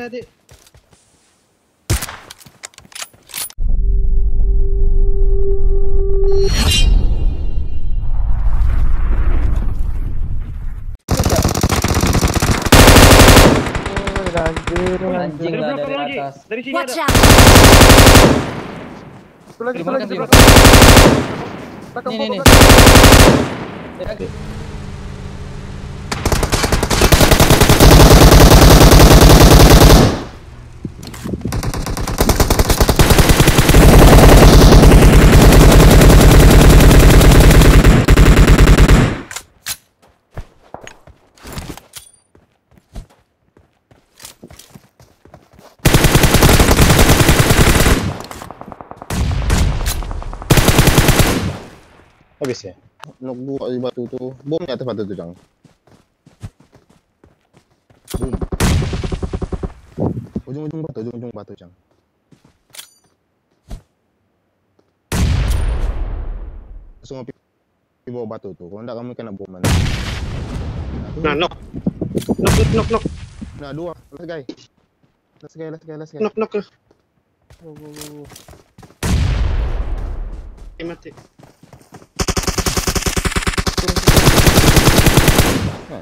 adik. Anjing Dari lah belakang dari lagi. atas. Dari sini Watch ada. out! Satu lagi. Belakang Ini, bawah, nih. belakang. Habis ya? Nok buka di batu tu. Bom di atas batu tu, Jang. Boom. Ujung batu, Jang. Langsung di bawah batu tu. Kalau enggak kamu kena bom mana. Nah, knock. Knock. Nah, dua. Let's guy. Knock. Go. Mati. Nah.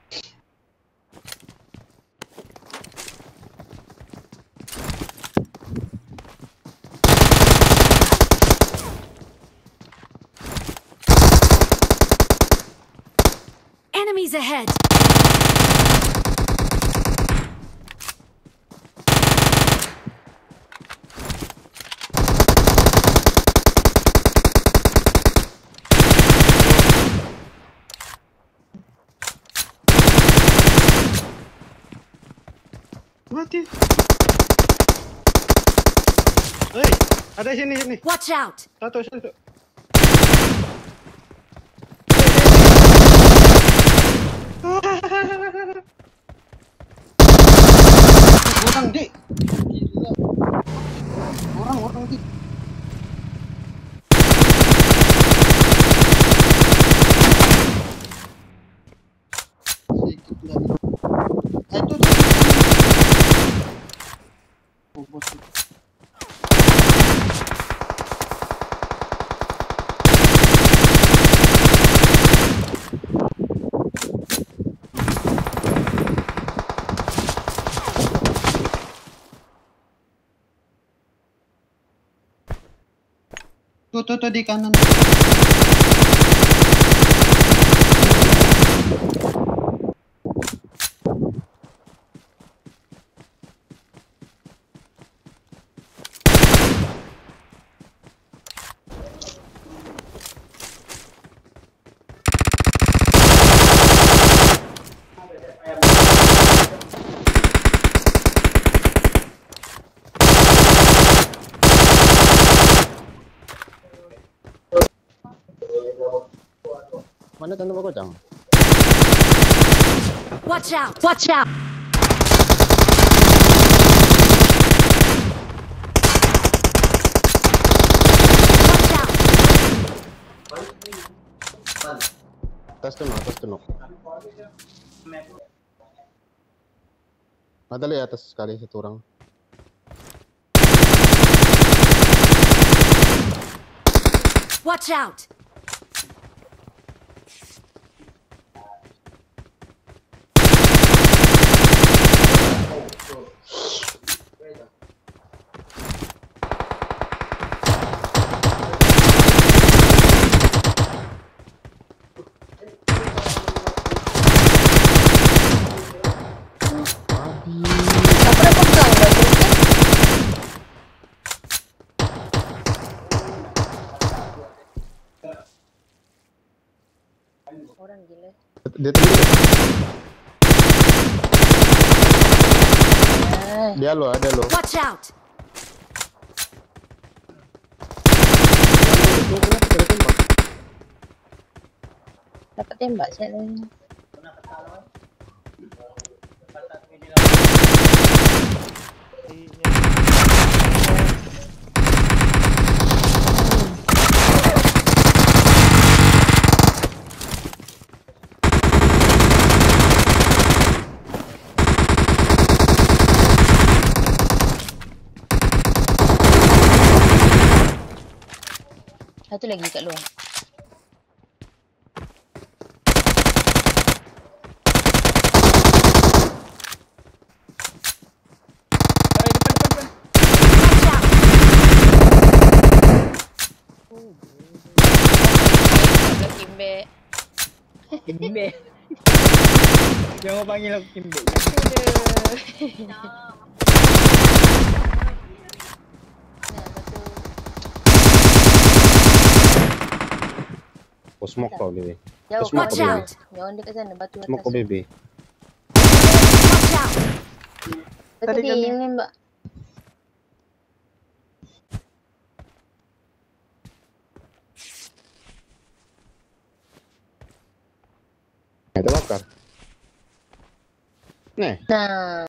Enemies ahead! Mati. Hei, ada sini. Watch out! Satu. Orang, Dik. Gila. Orang, Dik. Sedikit lagi. Itu. Oh, bos. Tuh di kanan. Mana tanda kau, Jang? Watch out! Atas tu nok. Ada li atas sekali satu orang. Watch out! Orang gila. Dia tadi. Dia lo, ada lo. Watch out! Dapat tembak saya lagi. Satu lagi kat luar. Watch out! Kimbek. Kimbek. Jangan panggil aku Kimbek. Oh, smoke kau BB. Jauh. Smoke Watch kau out. BB. Jangan dekat sana, batu Smoke kau atas. BB. Watch out! Tadi yang nembak. Terbakar. Nih. Nah.